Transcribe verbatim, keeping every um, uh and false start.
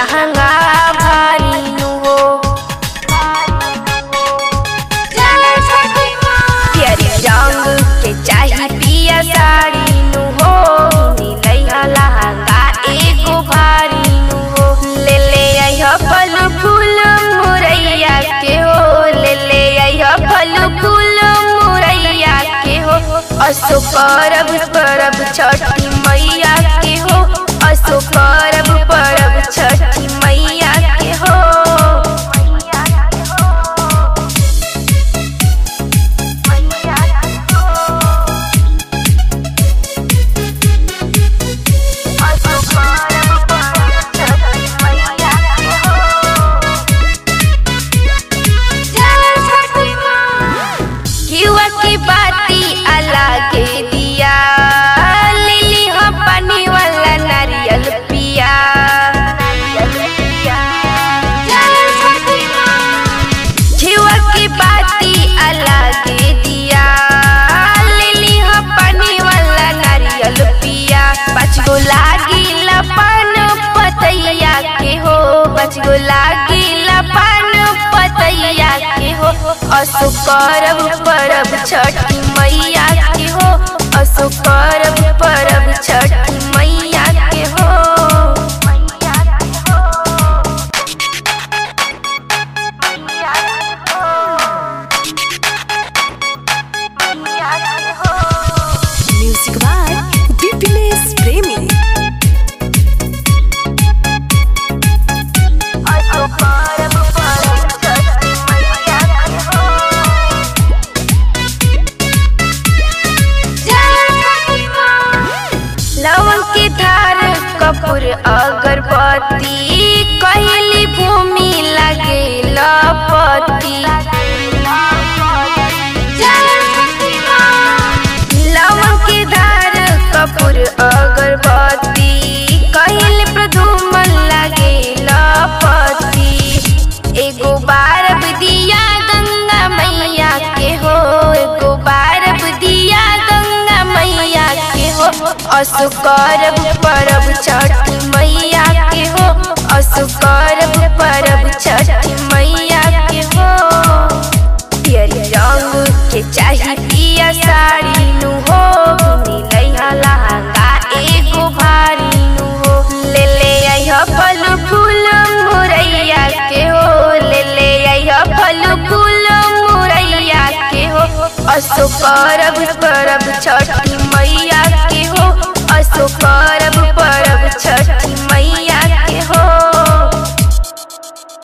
लहंगा भारी नु हो। प्यारी रंग के चाही पिया साड़ी नु हो। नीलैया लहंगा एगो भारी नु हो। ले ले आइहा फल फूल मुरैया के हो। ले ले आइहा फल फूल मुरैया के हो। असो परब परब छठी मैया के हो। असो परब परब छठी मैया के हो। घिउवा की बाती अलगे दिया। लिली हो पानी वाला नारियल पिया। घिउवा की बाती अलगे दिया। लिली हो पानी वाला नारियल पिया। पाँच गो लागिला पान पतैया के हो। पाँच गो लागिला पान पतैया के हो। असो परब परब छठी मैया के हो। असो परब परब छठी मैया के हो। म्यूजिक बाय दीपिनेश प्रेमी। असो परब परब छठी मैया के हो। लवंग की धार कपूर अगरबत्ती। कहली भूमि लगे लपति। लवंग की धार कपूर अगरबत्ती। कहली प्रधुमन लगे लपति। एगो बारब दिया गंगा मैया के हो। एगो बारब दिया गंगा मैया के हो। असो करब परब छठी मैया